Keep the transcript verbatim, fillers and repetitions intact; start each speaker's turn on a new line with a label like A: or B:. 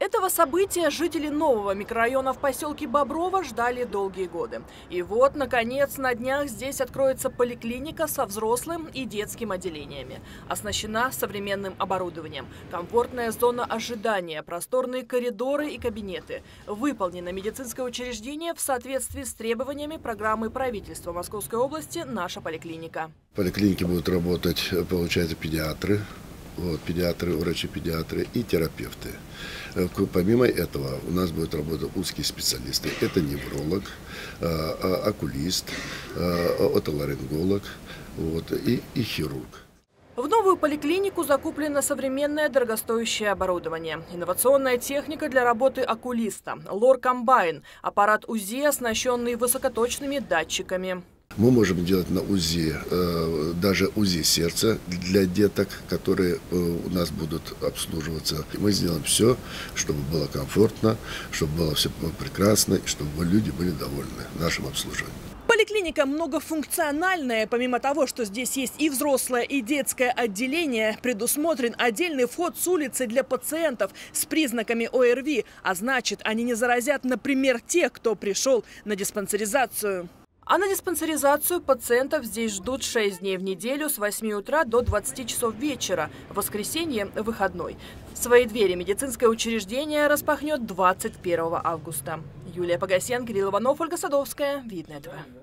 A: Этого события жители нового микрорайона в поселке Боброво ждали долгие годы. И вот, наконец, на днях здесь откроется поликлиника со взрослым и детским отделениями. Оснащена современным оборудованием. Комфортная зона ожидания, просторные коридоры и кабинеты. Выполнено медицинское учреждение в соответствии с требованиями программы правительства Московской области «Наша поликлиника».
B: В поликлинике будут работать, получается, педиатры. Вот, педиатры, врачи-педиатры и терапевты. Помимо этого у нас будут работать узкие специалисты. Это невролог, окулист, отоларинголог, вот, и, и хирург.
A: В новую поликлинику закуплено современное дорогостоящее оборудование. Инновационная техника для работы окулиста, лор-комбайн, аппарат УЗИ, оснащенный высокоточными датчиками.
B: Мы можем делать на УЗИ, даже УЗИ сердца для деток, которые у нас будут обслуживаться. Мы сделаем все, чтобы было комфортно, чтобы было все прекрасно, и чтобы люди были довольны нашим обслуживанием.
A: Поликлиника многофункциональная. Помимо того, что здесь есть и взрослое, и детское отделение, предусмотрен отдельный вход с улицы для пациентов с признаками ОРВИ. А значит, они не заразят, например, тех, кто пришел на диспансеризацию. А на диспансеризацию пациентов здесь ждут шесть дней в неделю с восьми утра до двадцати часов вечера. В воскресенье – выходной. Свои двери медицинское учреждение распахнет двадцать первого августа. Юлия Погосян, Кирилл Иванов, Ольга Садовская. Видно этого.